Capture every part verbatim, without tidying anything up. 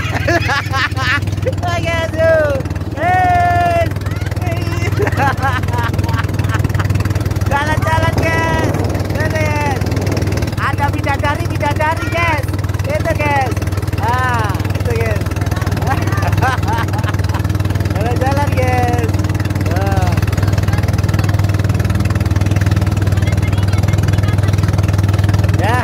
guys, tuh. Hey. Jalan-jalan guys. Lihat. Ada bidadari bidadari guys. Itu guys. Ah, itu guys. Jalan-jalan guys. Ah. Ya.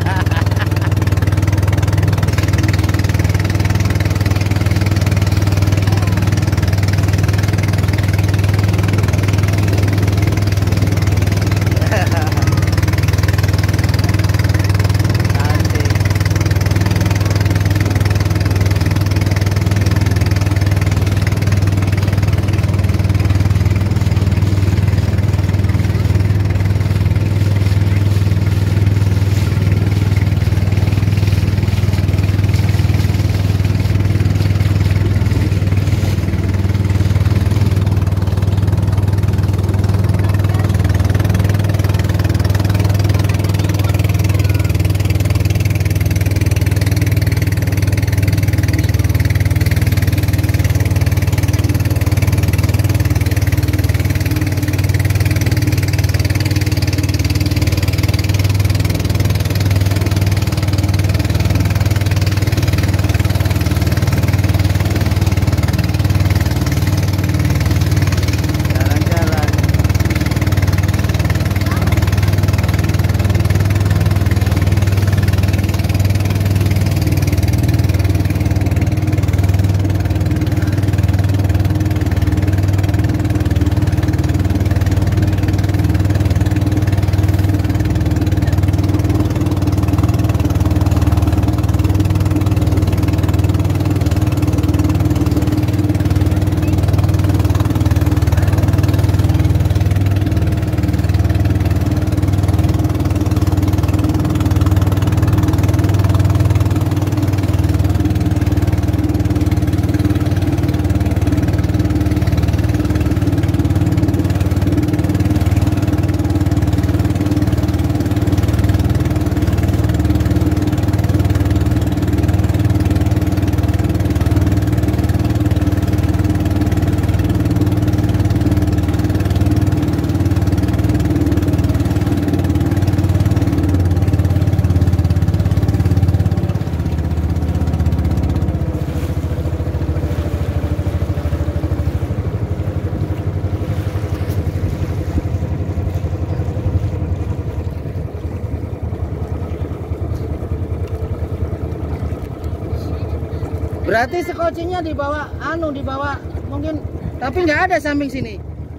Berarti sekocinya dibawa, anu dibawa mungkin, tapi nggak ada samping sini.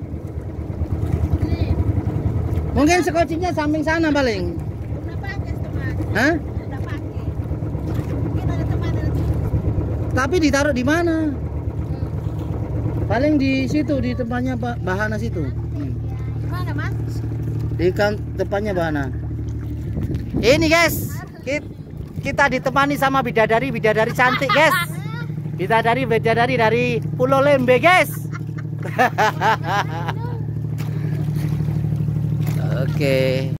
Mungkin sekocinya samping sana paling. Hah? Tapi ditaruh di mana? Paling di situ, di tempatnya Pak Bahana situ. Hmm. Mana mas? Di kan depannya Bahana. Ini guys, kita ditemani sama bidadari bidadari cantik guys. Bidadari bidadari dari Pulau Lembe guys. Oke.